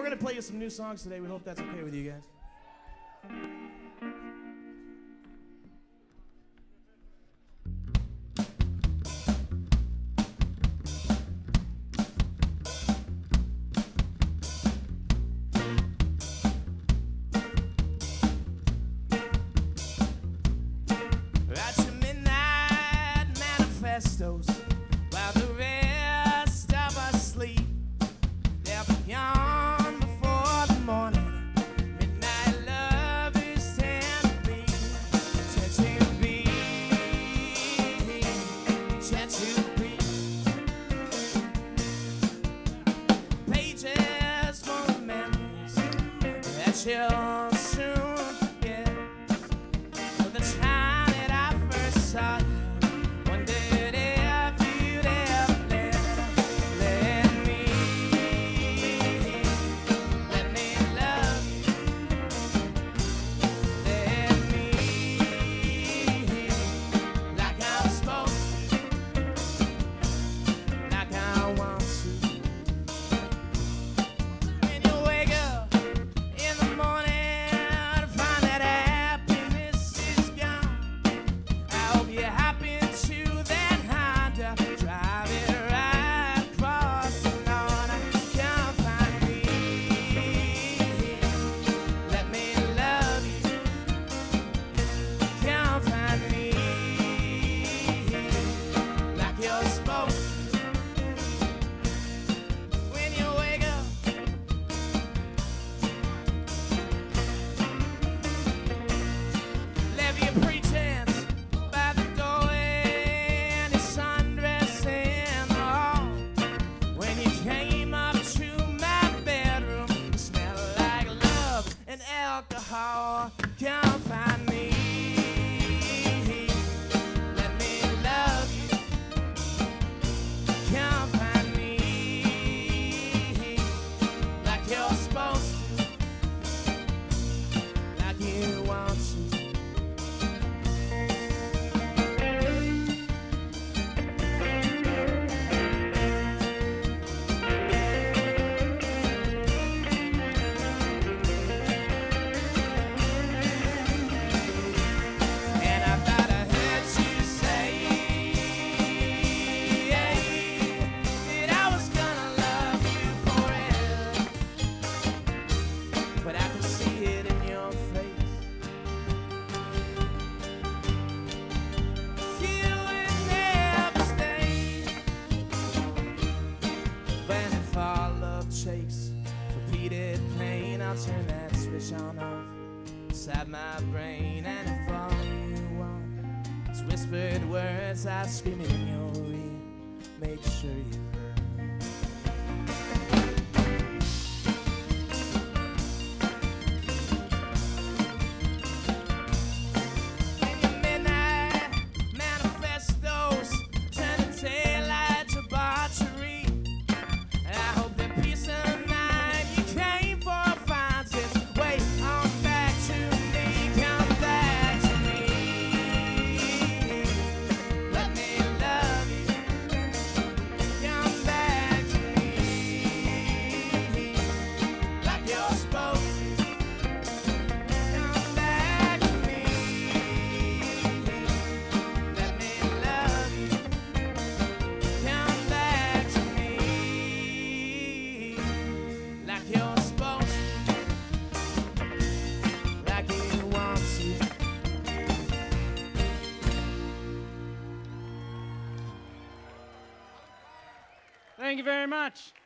we're gonna play you some new songs today. We hope that's okay with you guys. Write your midnight manifestos while the rest of us sleep. They'll be gone before the morning. Midnight lovers tend to be, pages full of memories that you'll soon forget. The time that I first saw you, wondered if you'd ever let me love you. Let me like I'm supposed to, like I want to. When you wake up in the morning to find that happiness is gone, I hope you happen to that Honda, drive it right across the lawn. Come find me, let me love you. Come find me like you're supposed to. When you wake up, leave your pretense by the doorway and your sundress in the hall. When you came up to my bedroom, you smelled like love and alcohol. Come find me, let me love you. Come find me like you're supposed to, like you want to. And I thought I heard you say that I was gonna love you forever, but I could see it in your face. You would never stay. When if our love chase repeated pain, I'll turn that switch on off inside my brain. And if all you want is whispered words, I scream it in your ear. Make sure you heard. When your midnight manifestos turn to taillight debauchery, I hope that peace of mind you came for finds its way on back to me. Come back to me, let me love you. Come back to me like you're supposed to. Come back to me, let me love you. Come back to me like you're supposed to, like you want to. Thank you very much.